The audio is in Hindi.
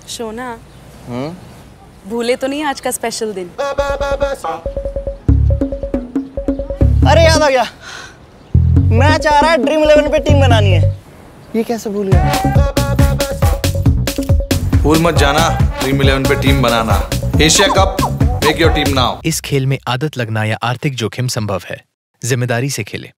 शोना, भूले तो नहीं आज का स्पेशल दिन? अरे याद आ गया, मैच आ रहा है, ड्रीम 11 पे टीम बनानी है। ये कैसे भूल गया? भूल मत जाना, ड्रीम 11 पे टीम बनाना। Asia cup, make your team now. इस खेल में आदत लगना या आर्थिक जोखिम संभव है। जिम्मेदारी से खेलें।